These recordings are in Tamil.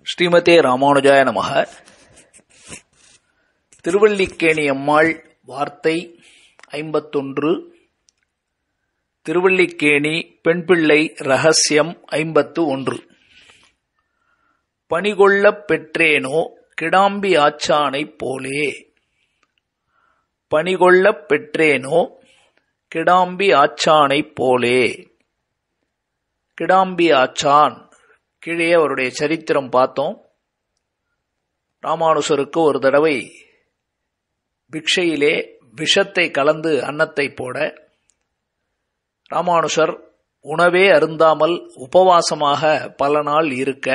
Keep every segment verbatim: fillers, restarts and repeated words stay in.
ஸ்ரீமதே ராமானுஜாய நமஹ. திருவல்லிக்கேணி அம்மாள் வார்த்தை ஐம்பத்தொன்று. திருவல்லிக்கேணி பெண்பிள்ளை ரகசியம் ஐம்பத்து ஒன்று. பணிகொள்ளப் பெற்றேனோ கிடாம்பி ஆச்சானைப் போலே. பணிகொள்ளப் பெற்றேனோ கிடாம்பி ஆச்சானைப் போலே. கிடாம்பி ஆச்சான் கீழே அவருடைய சரித்திரம் பார்த்தோம். ராமானுசருக்கு ஒரு தடவை பிக்ஷையிலே விஷத்தை கலந்து அன்னத்தை போட ராமானுசர் உணவே அருந்தாமல் உபவாசமாக பல நாள் இருக்க,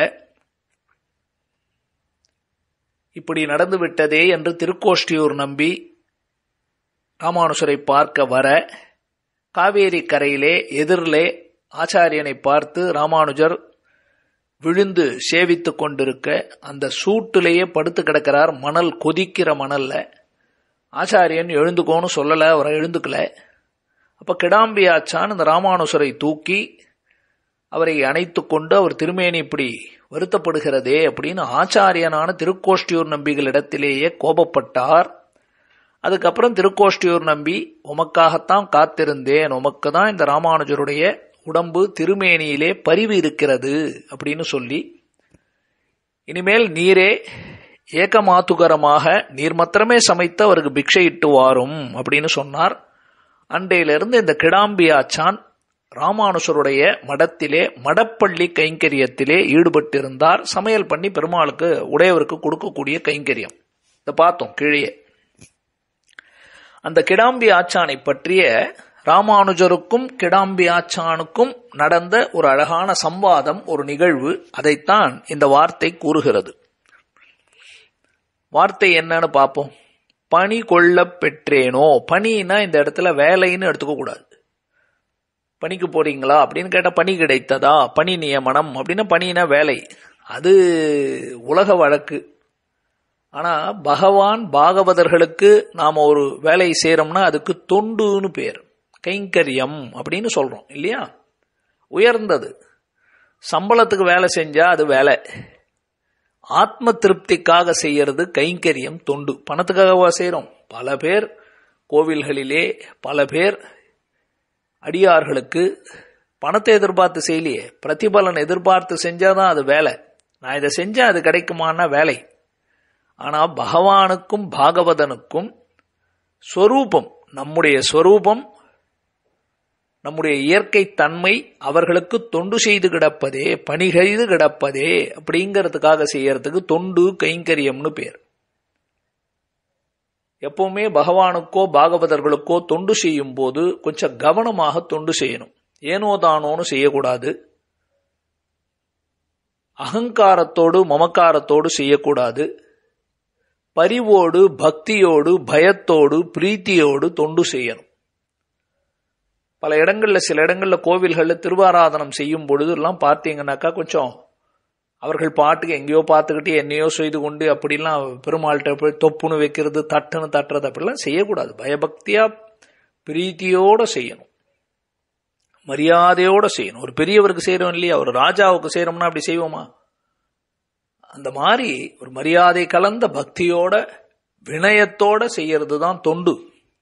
இப்படி நடந்துவிட்டதே என்று திருக்கோஷ்டியூர் நம்பி ராமானுசரை பார்க்க வர, காவேரி கரையிலே எதிரிலே ஆச்சாரியனை பார்த்து ராமானுஜர் விழுந்து சேவித்துக் கொண்டிருக்க, அந்த சூட்டிலேயே படுத்து கிடக்கிறார். மணல் கொதிக்கிற மணல்ல. ஆச்சாரியன் எழுந்துக்கோன்னு சொல்லல, அவரை எழுந்துக்கல. அப்ப கிடாம்பி ஆச்சான் இந்த ராமானுசரை தூக்கி அவரை அணைத்து கொண்டு, அவர் திருமேனி இப்படி வருத்தப்படுகிறதே அப்படின்னு ஆச்சாரியனான திருக்கோஷ்டியூர் நம்பிகளிடத்திலேயே கோபப்பட்டார். அதுக்கப்புறம் திருக்கோஷ்டியூர் நம்பி, உமக்காகத்தான் காத்திருந்தேன், உமக்கு தான் இந்த ராமானுஜருடைய உடம்பு திருமேனியிலே பரிவு இருக்கிறது அப்படின்னு சொல்லி, இனிமேல் நீரே ஏகமாத்துகரமாக நீர் மாத்திரமே சமைத்து அவருக்கு பிக்ஷை இட்டு வாரும் அப்படின்னு சொன்னார். அண்டையிலிருந்து இந்த கிடாம்பி ஆச்சான் ராமானுசருடைய மடத்திலே மடப்பள்ளி கைங்கரியத்திலே ஈடுபட்டிருந்தார். சமையல் பண்ணி பெருமாளுக்கு உடையவருக்கு கொடுக்கக்கூடிய கைங்கரியம் இதை பார்த்தோம் கீழே. அந்த கிடாம்பி ஆச்சானை பற்றிய ராமானுஜருக்கும் கிடாம்பி ஆச்சானுக்கும் நடந்த ஒரு அழகான சம்வாதம், ஒரு நிகழ்வு, அதைத்தான் இந்த வார்த்தை கூறுகிறது. வார்த்தை என்னன்னு பார்ப்போம். பணி கொள்ளப் பெற்றேனோ. பணினா இந்த இடத்துல வேலைன்னு எடுத்துக்க கூடாது. பணிக்கு போறீங்களா அப்படின்னு கேட்டா பணி கிடைத்ததா, பணி நியமனம் அப்படின்னா பணினா வேலை, அது உலக வழக்கு. ஆனா பகவான் பாகவதர்களுக்கு நாம ஒரு வேலை செய்யறோம்னா அதுக்கு தொண்டுன்னு பேர், கைங்கரியம் அப்படின்னு சொல்றோம் இல்லையா. உயர்ந்தது. சம்பளத்துக்கு வேலை செஞ்சா அது வேலை. ஆத்ம திருப்திக்காக செய்யறது கைங்கரியம், தொண்டு. பணத்துக்காகவா செய்யறோம்? பல பேர் கோவில்களிலே பல பேர் அடியார்களுக்கு பணத்தை எதிர்பார்த்து செய்யலையே, பிரதிபலன் எதிர்பார்த்து செஞ்சாதான் அது வேலை. நான் இதை செஞ்சா அது கிடைக்குமான வேலை. ஆனா பகவானுக்கும் பாகவதனுக்கும் ஸ்வரூபம், நம்முடைய ஸ்வரூபம், நம்முடைய இயற்கை தன்மை அவர்களுக்கு தொண்டு செய்து கிடப்பதே, பணி செய்து கிடப்பதே அப்படிங்கிறதுக்காக செய்யறதுக்கு தொண்டு கைங்கரியம்னு பேர். எப்பவுமே பகவானுக்கோ பாகவதர்களுக்கோ தொண்டு செய்யும் போது கொஞ்சம் கவனமாக தொண்டு செய்யணும். ஏனோதானோன்னு செய்யக்கூடாது. அகங்காரத்தோடு மமக்காரத்தோடு செய்யக்கூடாது. பரிவோடு பக்தியோடு பயத்தோடு பிரீத்தியோடு தொண்டு செய்யணும். பல இடங்கள்ல சில இடங்கள்ல கோவில்கள்ல திருவாராதனம் செய்யும் பொழுது எல்லாம் பார்த்தீங்கன்னாக்கா கொஞ்சம் அவர்கள் பாட்டுக்கு எங்கேயோ பார்த்துக்கிட்டு என்னையோ செய்து கொண்டு அப்படிலாம் பெருமாள்கிட்ட போய் தொப்புன்னு வைக்கிறது, தட்டுன்னு தட்டுறது அப்படிலாம் செய்யக்கூடாது. பயபக்தியா பிரீத்தியோட செய்யணும், மரியாதையோட செய்யணும். ஒரு பெரியவருக்கு செய்யறோம் இல்லையா, ஒரு ராஜாவுக்கு செய்யறோம்னா அப்படி செய்வோமா? அந்த மாதிரி ஒரு மரியாதை கலந்த பக்தியோட வினயத்தோட செய்யறது தான் தொண்டு.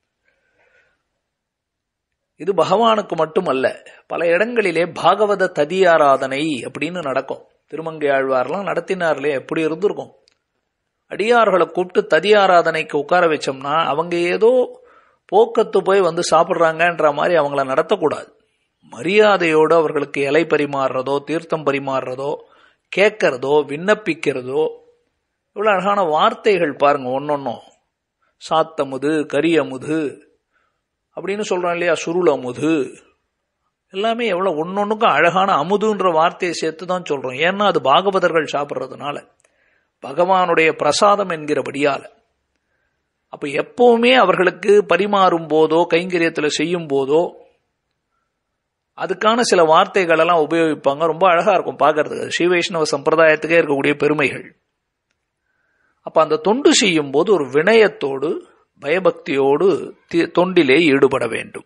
இது பகவானுக்கு மட்டுமல்ல, பல இடங்களிலே பாகவத ததியாராதனை அப்படின்னு நடக்கும். திருமங்கை ஆழ்வார்லாம் நடத்தினார்லே, எப்படி இருந்திருக்கும். அடியார்களை கூப்பிட்டு ததியாராதனைக்கு உட்கார வச்சோம்னா அவங்க ஏதோ போக்கத்து போய் வந்து சாப்பிட்றாங்கன்ற மாதிரி அவங்கள நடத்தக்கூடாது. மரியாதையோடு அவர்களுக்கு இலை பரிமாறுறதோ, தீர்த்தம் பரிமாறுறதோ, கேட்கறதோ, விண்ணப்பிக்கிறதோ, இவ்வளவு அழகான வார்த்தைகள் பாருங்க. ஒன்னொன்னும் சாத்தமுது, கரியமுது அப்படின்னு சொல்றோம் இல்லையா, சுருள் அமுது, எல்லாமே எவ்வளவு ஒன்னொன்னுக்கும் அழகான அமுதுன்ற வார்த்தையை சேர்த்து தான் சொல்றோம். ஏன்னா அது பாகவதர்கள் சாப்பிட்றதுனால, பகவானுடைய பிரசாதம் என்கிறபடியால. அப்ப எப்பவுமே அவர்களுக்கு பரிமாறும் போதோ கைங்கரியத்தில் செய்யும் போதோ அதுக்கான சில வார்த்தைகள் எல்லாம் உபயோகிப்பாங்க. ரொம்ப அழகா இருக்கும் பார்க்கறதுக்கு. ஸ்ரீ வைஷ்ணவ சம்பிரதாயத்துக்கே இருக்கக்கூடிய பெருமைகள். அப்ப அந்த தொண்டு செய்யும் போது ஒரு வினயத்தோடு பயபக்தியோடு தொண்டிலே ஈடுபட வேண்டும்.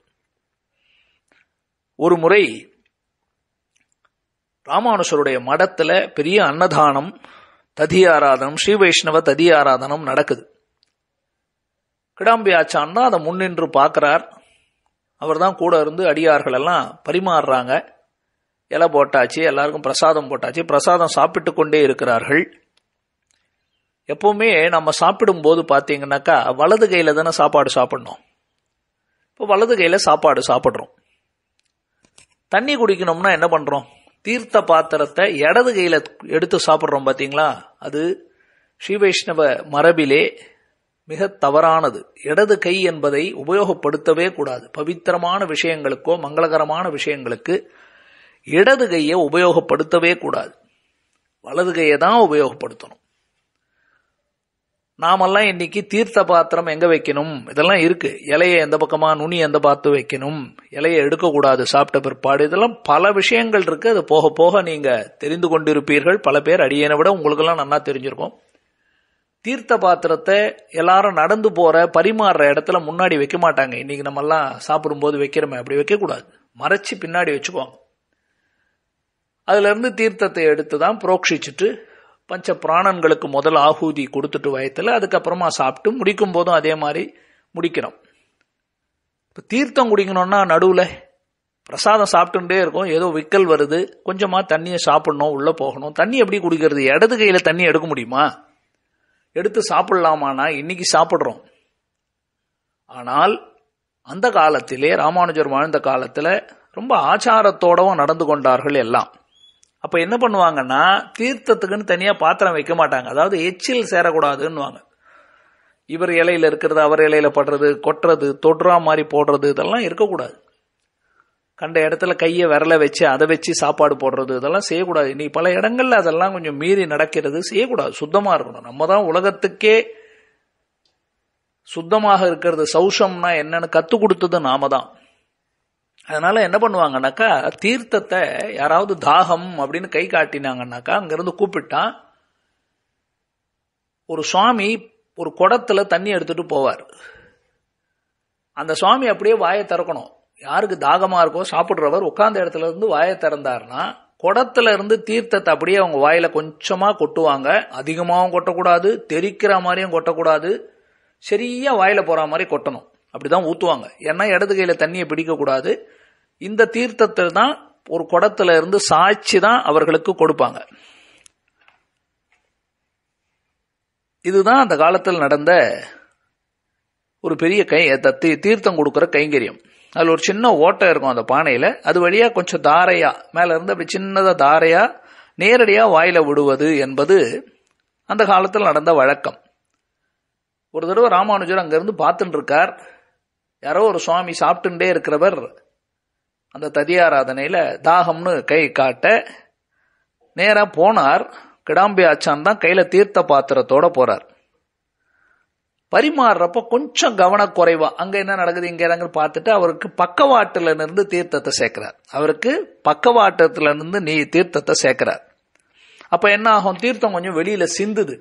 ஒரு முறை ராமானுஷருடைய மடத்துல பெரிய அன்னதானம் ததி ஆராதனம், ஸ்ரீ வைஷ்ணவ ததி ஆராதனம் நடக்குது. கிடாம்பி ஆச்சான் தான் அதை முன்னின்று பார்க்கிறார். அவர் தான் கூட இருந்து அடியார்கள் எல்லாம் பரிமாறுறாங்க. இலை போட்டாச்சு, எல்லாருக்கும் பிரசாதம் போட்டாச்சு, பிரசாதம் சாப்பிட்டு கொண்டே இருக்கிறார்கள். எப்பவுமே நம்ம சாப்பிடும் போது பார்த்தீங்கன்னாக்கா வலது கையில தானே சாப்பாடு சாப்பிடணும். இப்போ வலது கையில சாப்பாடு சாப்பிட்றோம். தண்ணி குடிக்கணும்னா என்ன பண்றோம்? தீர்த்த பாத்திரத்தை இடது கையில எடுத்து சாப்பிட்றோம் பார்த்தீங்களா? அது ஸ்ரீ வைஷ்ணவ மரபிலே மிக தவறானது. இடது கை என்பதை உபயோகப்படுத்தவே கூடாது. பவித்திரமான விஷயங்களுக்கோ மங்களகரமான விஷயங்களுக்கு இடது கையை உபயோகப்படுத்தவே கூடாது. வலது கையை தான் உபயோகப்படுத்தணும். நாமெல்லாம் இன்னைக்கு தீர்த்த பாத்திரம் எங்க வைக்கணும் இதெல்லாம் இருக்கு. இலையை எந்த பக்கமா, நுனி எந்த பார்த்து வைக்கணும், இலையை எடுக்கக்கூடாது சாப்பிட்ட பிற்பாடு, இதெல்லாம் பல விஷயங்கள் இருக்கு. அது போக போக நீங்க தெரிந்து கொண்டிருப்பீர்கள். பல பேர் அடியனை விட உங்களுக்கெல்லாம் நல்லா தெரிஞ்சிருக்கும். தீர்த்த பாத்திரத்தை எல்லாரும் நடந்து போற பரிமாறுற இடத்துல முன்னாடி வைக்க மாட்டாங்க. இன்னைக்கு நம்ம எல்லாம் சாப்பிடும்போது வைக்கிறோமே, அப்படி வைக்க கூடாது. மறைச்சு பின்னாடி வச்சுக்குவாங்க. அதுல இருந்து தீர்த்தத்தை எடுத்துதான் புரோக்ஷிச்சுட்டு பஞ்ச பிராணன்களுக்கு முதல் ஆகூதி கொடுத்துட்டு வயத்துல அதுக்கப்புறமா சாப்பிட்டு முடிக்கும் போதும் அதே மாதிரி முடிக்கிறோம். இப்ப தீர்த்தம் குடிக்கணும்னா நடுவுல பிரசாதம் சாப்பிட்டுட்டே இருக்கும், ஏதோ விக்கல் வருது, கொஞ்சமா தண்ணியை சாப்பிடணும், உள்ள போகணும். தண்ணி எப்படி குடிக்கிறது? இடது கையில தண்ணி எடுக்க முடியுமா? எடுத்து சாப்பிடலாமானா இன்னைக்கு சாப்பிடுறோம். ஆனால் அந்த காலத்திலே, ராமானுஜர் வாழ்ந்த காலத்துல ரொம்ப ஆச்சாரத்தோடவும் நடந்து கொண்டார்கள் எல்லாம். அப்ப என்ன பண்ணுவாங்கன்னா தீர்த்தத்துக்குன்னு தனியா பாத்திரம் வைக்க மாட்டாங்க. அதாவது எச்சில் சேரக்கூடாதுன்னுவாங்க. இவர் இலையில இருக்கிறது அவர் இலையில படுறது, கொட்டுறது, தொடுறா மாதிரி போடுறது, இதெல்லாம் இருக்கக்கூடாது. கண்ட இடத்துல கையை விரல வச்சு அதை வச்சு சாப்பாடு போடுறது, இதெல்லாம் செய்யக்கூடாது. நீ பல இடங்கள்ல அதெல்லாம் கொஞ்சம் மீறி நடக்கிறது. செய்யக்கூடாது. சுத்தமா இருக்கணும். நம்ம தான் உலகத்துக்கே சுத்தமாக இருக்கிறது, சௌஷம்னா என்னன்னு கத்து கொடுத்தது நாம தான். அதனால என்ன பண்ணுவாங்கன்னாக்கா தீர்த்தத்தை யாராவது தாகம் அப்படின்னு கை காட்டினாங்கன்னாக்கா அங்கிருந்து கூப்பிட்டா ஒரு சுவாமி ஒரு குடத்துல தண்ணி எடுத்துட்டு போவார். அந்த சுவாமி அப்படியே வாயை திறக்கணும். யாருக்கு தாகமா இருக்கோ சாப்பிடுறவர் உட்கார்ந்த இடத்துல இருந்து வாயை திறந்தாருன்னா குடத்துல இருந்து தீர்த்தத்தை அப்படியே அவங்க வாயில கொஞ்சமா கொட்டுவாங்க. அதிகமாகவும் கொட்டக்கூடாது, தெரிக்கிற மாதிரியும் கொட்டக்கூடாது, சரியா வாயில போற மாதிரி கொட்டணும். அப்படிதான் ஊத்துவாங்க. ஏன்னா இடது கையில தண்ணியை பிடிக்க கூடாது. இந்த தீர்த்தத்தை தான் ஒரு குடத்துல இருந்து சாய்ச்சி தான் அவர்களுக்கு கொடுப்பாங்க. இதுதான் அந்த காலத்தில் நடந்த ஒரு பெரிய கை தீர்த்தம் கொடுக்கிற கைங்கரியம். அதுல ஒரு சின்ன ஓட்டை இருக்கும் அந்த பானையில. அது வழியா கொஞ்சம் தாரையா மேல இருந்து அப்படி சின்னதா தாரையா நேரடியா வாயில விடுவது என்பது அந்த காலத்தில் நடந்த வழக்கம். ஒரு தடவை ராமானுஜர் அங்கிருந்து பார்த்துட்டு இருக்கார். யாரோ ஒரு சுவாமி சாப்பிட்டுட்டே இருக்கிறவர் அந்த ததியாராதனையில தாகம்னு கை காட்ட நேரா போனார். கிடாம்பி ஆச்சான் தான் கையில தீர்த்த பாத்திரத்தோட போறார். பரிமாறுறப்ப கொஞ்சம் கவனக்குறைவா அங்க என்ன நடக்குது இங்க இடங்கள் பார்த்துட்டு அவருக்கு பக்கவாட்டுல இருந்து தீர்த்தத்தை சேர்க்கிறார். அவருக்கு பக்கவாட்டத்துல இருந்து நீ தீர்த்தத்தை சேர்க்கிறார். அப்ப என்ன ஆகும்? தீர்த்தம் கொஞ்சம் வெளியில சிந்துது.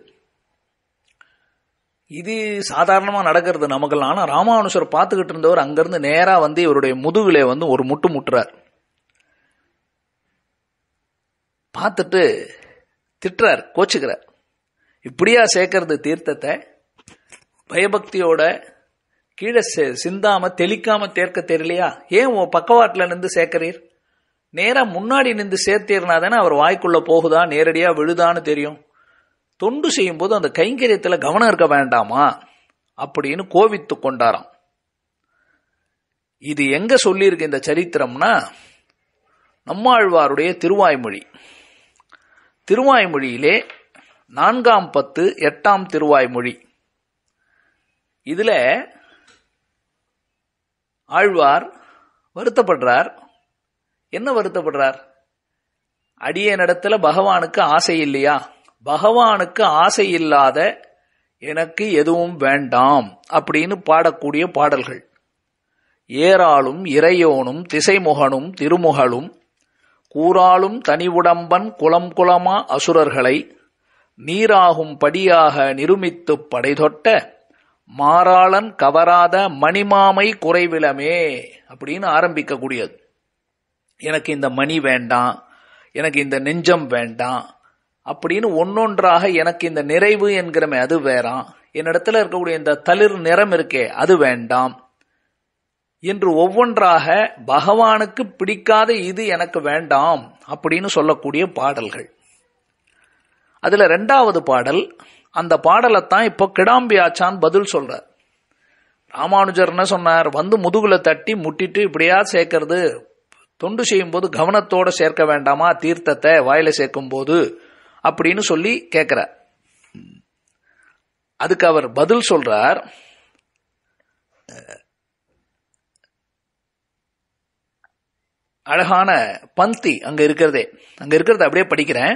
இது சாதாரணமா நடக்கிறது நமக்கெல்லாம். ஆனா ராமானுஜர் பார்த்துக்கிட்டு இருந்தவர் அங்கிருந்து நேரா வந்து இவருடைய முதுகிலே வந்து ஒரு முட்டு முட்டுறார். பார்த்துட்டு திட்டுறார், கோச்சுக்கிறார். இப்படியா சேர்க்கறது தீர்த்தத்தை? பயபக்தியோட கீழே சிந்தாம தெளிக்காம தேர்க்க தெரியலையா? ஏன் பக்கவாட்டுல நின்று சேர்க்கிறீர்? நேரா முன்னாடி நின்று சேர்த்தீர்னா தானே அவர் வாய்க்குள்ள போகுதா நேரடியா விழுதான்னு தெரியும். தொண்டு செய்யும் போது அந்த கைங்கரியத்துல கவனம் இருக்க வேண்டாமா அப்படின்னு கோவித்து கொண்டாராம். இது எங்க சொல்லியிருக்கு இந்த சரித்திரம்னா நம்மாழ்வாருடைய திருவாய்மொழி. திருவாய்மொழியிலே நான்காம் பத்து எட்டாம் திருவாய்மொழி. இதுல ஆழ்வார் வருத்தப்படுறார். என்ன வருத்தப்படுறார்? அடியனிடத்துல பகவானுக்கு ஆசை இல்லையா? பகவானுக்கு ஆசை இல்லாத எனக்கு எதுவும் வேண்டாம் அப்படின்னு பாடக்கூடிய பாடல்கள். ஏராளும் இறையோனும் திசைமுகனும் திருமுகலும் கூறாலும் தனிவுடம்பன் குலம் குலமா அசுரர்களை நீராகும் படியாக நிருமித்து படைதொட்ட மாறாளன் கவராத மணிமாமை குறைவிலமே அப்படின்னு ஆரம்பிக்க கூடியது. எனக்கு இந்த மணி வேண்டாம், எனக்கு இந்த நெஞ்சம் வேண்டாம், அப்படின்னு ஒன்னொன்றாக எனக்கு இந்த நிறைவு என்கிறமே அது வேறாம், என்னிடத்துல இருக்கக்கூடிய இந்த தளிர் நிறம் இருக்கே அது வேண்டாம் என்று ஒவ்வொன்றாக பகவானுக்கு பிடிக்காத இது எனக்கு வேண்டாம் அப்படின்னு சொல்லக்கூடிய பாடல்கள். அதுல ரெண்டாவது பாடல், அந்த பாடலைத்தான் இப்போ கிடாம்பி ஆச்சான் பதில் சொல்றார். ராமானுஜர் என்ன சொன்னார், வந்து முதுகுல தட்டி முட்டிட்டு இப்படியா சேர்க்கறது, தொண்டு செய்யும் போது கவனத்தோட சேர்க்க வேண்டாமா தீர்த்தத்தை வாயில சேர்க்கும் போது அப்படின்னு சொல்லி கேட்கிறார். அதுக்கு அவர் பதில் சொல்றார், அழகான பந்தி அங்க இருக்கிறதே, அங்க இருக்கிறத அப்படியே படிக்கிறேன்.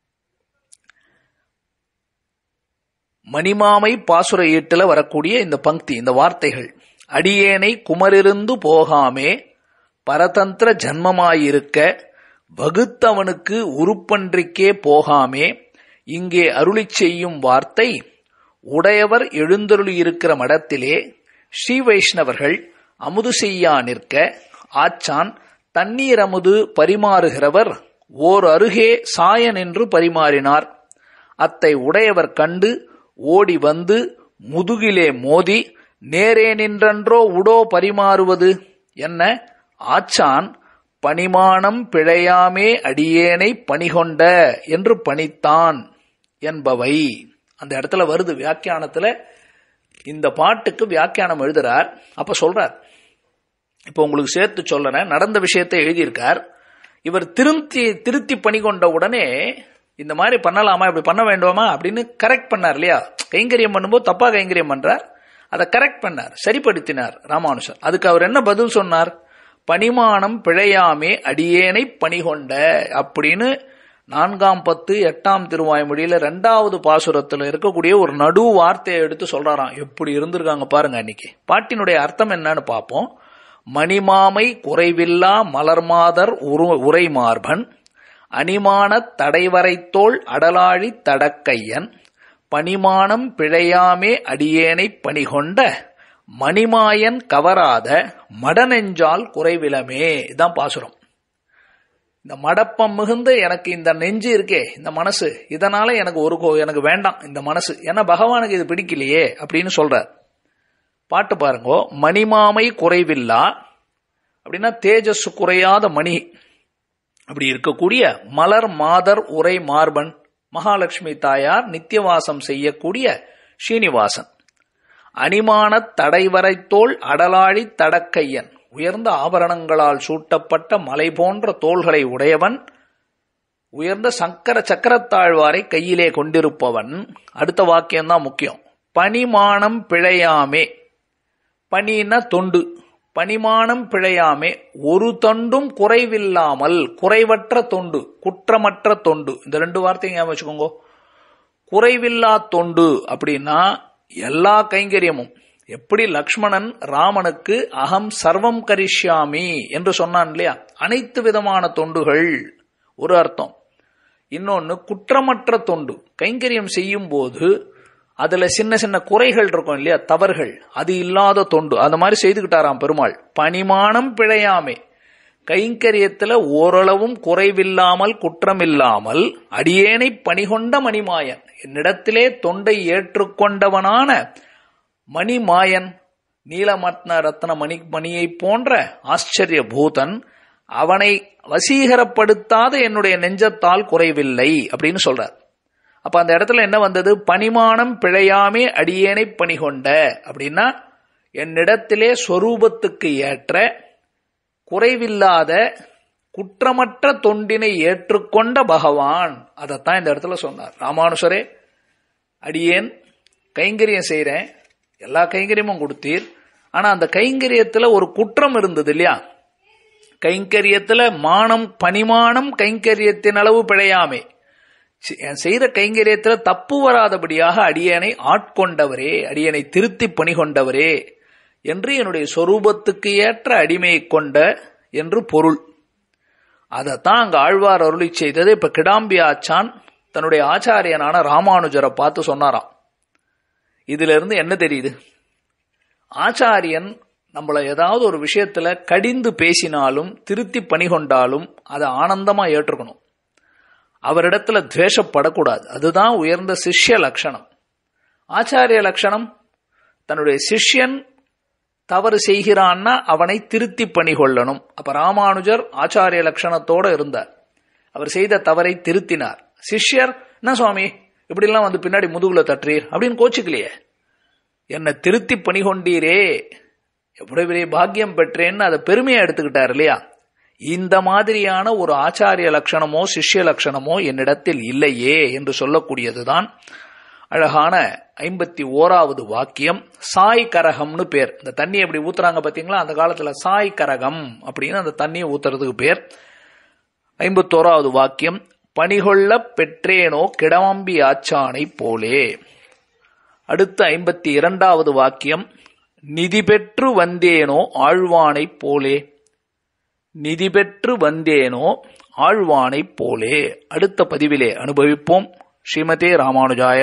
மணிமாமை பாசுர ஈட்டுல வரக்கூடிய இந்த பங்கி, இந்த வார்த்தைகள், அடியேனை குமரிருந்து போகாமே பரதந்திர ஜன்மமாயிருக்க வகுத்தவனுக்கு உருப்பன்றிக்கே போகாமே இங்கே அருளிச் செய்யும் வார்த்தை, உடையவர் எழுந்தருளியிருக்கிற மடத்திலே ஸ்ரீ வைஷ்ணவர்கள் அமுது செய்யா நிற்க ஆச்சான் தண்ணீர் அமுது பரிமாறுகிறவர் ஓர் அருகே சாயன் என்று பரிமாறினார். அத்தை உடையவர் கண்டு ஓடி வந்து முதுகிலே மோதி நேரே நின்றன்றோ உடோ பரிமாறுவது என்ன, ஆச்சான் பணிமானம் பிழையாமே அடியேனை பணிகொண்ட என்று பணித்தான் என்பவை. அந்த இடத்துல வருது வியாக்கியானத்துல, இந்த பாட்டுக்கு வியாக்கியானம் எழுதுறார். அப்ப சொல்றார், இப்ப உங்களுக்கு சேர்த்து சொல்றேன், நடந்த விஷயத்தை எழுதியிருக்கார். இவர் திருத்தி திருத்தி பணி கொண்ட உடனே இந்த மாதிரி பண்ணலாமா, இப்படி பண்ண வேண்டுமா அப்படின்னு கரெக்ட் பண்ணார் இல்லையா. கைங்கரியம் பண்ணும்போது தப்பா கைங்கரியம் பண்றார், அதை கரெக்ட் பண்ணார், சரிப்படுத்தினார் ராமானுஜர். அதுக்கு அவர் என்ன பதில் சொன்னார், பணிமானம் பிழையாமே அடியேனை பணிகொண்ட அப்படின்னு நான்காம் பத்து எட்டாம் திருவாய்மொழியில ரெண்டாவது பாசுரத்துல இருக்கக்கூடிய ஒரு நடு வார்த்தையை எடுத்து சொல்றாராம். எப்படி இருந்திருக்காங்க பாருங்க அன்னைக்கு. பாட்டினுடைய அர்த்தம் என்னன்னு பார்ப்போம். மணிமாமை குறைவில்லா மலர்மாதர் உரை மார்பன் அணிமான தடைவரைத்தோள் அடலாழி தடக்கையன் பணிமானம் பிழையாமே அடியேனை பணிகொண்ட மணிமாயன் கவராத மடநெஞ்சால் குறைவிலமே. இதான் பாசுரம். இந்த மடப்பம் மிகுந்த எனக்கு இந்த நெஞ்சு இருக்கே, இந்த மனசு, இதனால எனக்கு ஒரு எனக்கு வேண்டாம் இந்த மனசு, ஏன்னா பகவானுக்கு இது பிடிக்கலையே அப்படின்னு சொல்றார். பாட்டு பாருங்கோ, மணிமாமை குறைவில்லா அப்படின்னா தேஜஸ் குறையாத மணி அப்படி இருக்கக்கூடிய மலர் மாதர் உரை மார்பன் மகாலட்சுமி தாயார் நித்தியவாசம் செய்யக்கூடிய ஸ்ரீனிவாசன், அணிமான தடைவரைத்தோள் அடலாழி தடக்கையன் உயர்ந்த ஆபரணங்களால் சூட்டப்பட்ட மலை போன்ற தோள்களை உடையவன், உயர்ந்த சக்கர சக்கரத்தாழ்வாரை கையிலே கொண்டிருப்பவன். அடுத்த வாக்கியம்தான் முக்கியம். பணிமானம் பிழையாமே, பணின்னா தொண்டு, பணிமானம் பிழையாமே ஒரு தொண்டும் குறைவில்லாமல், குறைவற்ற தொண்டு, குற்றமற்ற தொண்டு, இந்த ரெண்டு வார்த்தையும் ஞாபகம் வச்சுக்கோங்க. குறைவில்லா தொண்டு அப்படின்னா எல்லா கைங்கரியமும், எப்படி லக்ஷ்மணன் ராமனுக்கு அகம் சர்வம் கரிஷ்யாமி என்று சொன்னான் இல்லையா, அனைத்து விதமான தொண்டுகள் ஒரு அர்த்தம். இன்னொன்னு குற்றமற்ற தொண்டு, கைங்கரியம் செய்யும் போது அதுல சின்ன சின்ன குறைகள் இருக்கும் இல்லையா, தவறுகள், அது இல்லாத தொண்டு, அந்த மாதிரி செய்துகிட்டாராம் பெருமாள். பணிமானம் பிழையாமே, கைங்கரியத்துல ஓரளவும் குறைவில்லாமல் குற்றமில்லாமல் அடியேனை பணிகொண்ட மணிமாயன், என்னிடத்திலே தொண்டை ஏற்றுக்கொண்டவனான மணிமாயன், நீலமத்ன ரத்ன மணி மணியை போன்ற ஆச்சரிய பூதன், அவனை வசீகரப்படுத்தாத என்னுடைய நெஞ்சத்தால் குறைவில்லை அப்படின்னு சொல்றார். அப்ப அந்த இடத்துல என்ன வந்தது, பணிமானம் பிழையாமே அடியேனை பணிகொண்ட அப்படின்னா என்னிடத்திலே ஸ்வரூபத்துக்கு ஏற்ற குறைவில்லாத குற்றமற்ற தொண்டினை ஏற்றுக்கொண்ட பகவான். அதைத்தான் இந்த இடத்துல சொன்னார். ராமானுஷரே, அடியேன் கைங்கரியம் செய்யறேன், எல்லா கைங்கரியமும் கொடுத்தீர், ஆனா அந்த கைங்கரியத்துல ஒரு குற்றம் இருந்தது இல்லையா, கைங்கரியத்துல மானம் பணிமானம் கைங்கரியத்தின் அளவு பிழையாமே, செய்த கைங்கரியத்துல தப்பு வராதபடியாக அடியேனை ஆட்கொண்டவரே, அடியேனை திருத்தி பணி கொண்டவரே என்று என்னுடைய சொரூபத்துக்கு ஏற்ற அடிமையை கொண்ட என்று பொருள். அதைத்தான் அங்க ஆழ்வார் அருளி செய்தது. இப்ப கிடாம்பி ஆச்சான் தன்னுடைய ஆச்சாரியனான ராமானுஜரை பார்த்து சொன்னாராம். இதுல இருந்து என்ன தெரியுது, ஆச்சாரியன் நம்மள ஏதாவது ஒரு விஷயத்துல கடிந்து பேசினாலும் திருத்தி பணி கொண்டாலும் அதை ஆனந்தமா ஏற்றுக்கணும். அவரிடத்துல துவேஷப்படக்கூடாது. அதுதான் உயர்ந்த சிஷ்ய லட்சணம். ஆச்சாரிய லட்சணம், தன்னுடைய சிஷ்யன் தவறு செய்கிறான்னா அவனை திருத்தி பணி கொள்ளணும். அப்ப ராமானுஜர் ஆச்சாரிய லட்சணத்தோட இருந்தார். அவர் செய்த தவறை திருத்தினார். சிஷ்யர், என்ன சுவாமி இப்படிலாம் வந்து பின்னாடி முதுகுல தட்டுறீர் அப்படின்னு கோச்சுக்கலையே, என்னை திருத்தி பணி கொண்டீரே, எவ்வளவு பெரிய பாக்கியம் பெற்றேன்னு அதை பெருமையா எடுத்துக்கிட்டார் இல்லையா? இந்த மாதிரியான ஒரு ஆச்சாரிய லட்சணமோ சிஷ்ய லட்சணமோ என்னிடத்தில் இல்லையே என்று சொல்லக்கூடியதுதான் அழகான ஐம்பத்தி ஓராவது வாக்கியம். சாய் கரகம்னு பேர். இந்த தண்ணி எப்படி ஊத்துறாங்க பாத்தீங்களா, அந்த காலத்துல சாய் கரகம் அப்படின்னு அந்த தண்ணியை ஊத்துறதுக்கு பேர். ஐம்பத்தோராவது வாக்கியம், பணிகொள்ள பெற்றேனோ கிடவம்பி ஆச்சானை போலே. அடுத்த ஐம்பத்தி இரண்டாவது வாக்கியம், நிதி பெற்று வந்தேனோ ஆழ்வானை போலே. நிதி பெற்று வந்தேனோ ஆழ்வானை போலே. அடுத்த பதிவிலே அனுபவிப்போம். ஸ்ரீமதே ராமானுஜாய